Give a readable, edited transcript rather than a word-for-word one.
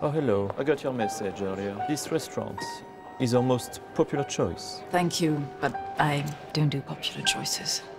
Oh, hello. I got your message earlier. This restaurant is our most popular choice. Thank you, but I don't do popular choices.